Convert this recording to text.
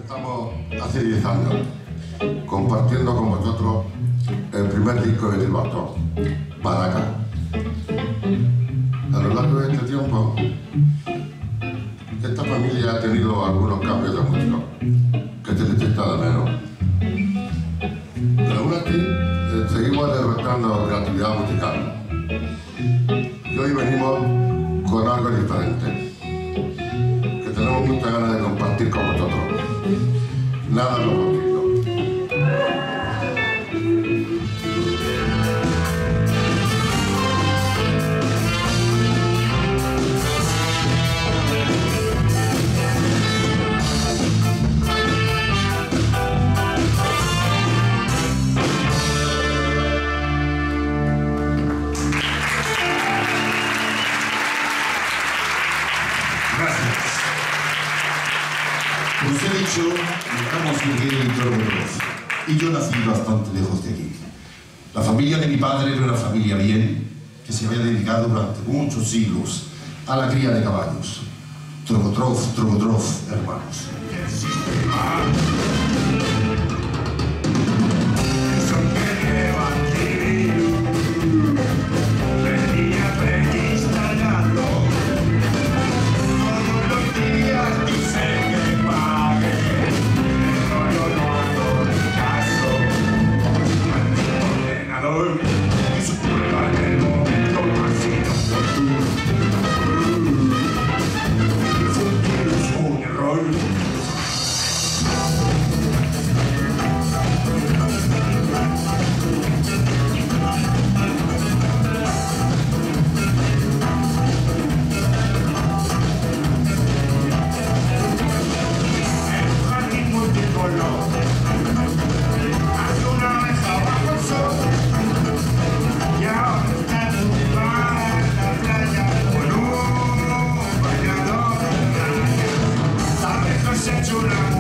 Estamos hace 10 años compartiendo con vosotros el primer disco de Gilberto, Badaca. A lo largo de este tiempo, esta familia ha tenido algunos cambios de música que se les echa de menos. Pero aún así, seguimos derrotando creatividad musical. Y hoy venimos con algo diferente, que tenemos muchas ganas de compartir con vosotros. Nada lo contigo. Como os he dicho, estamos en el entorno de Grecia y yo nací bastante lejos de aquí. La familia de mi padre era una familia bien que se había dedicado durante muchos siglos a la cría de caballos. Trogotrov, hermanos. Una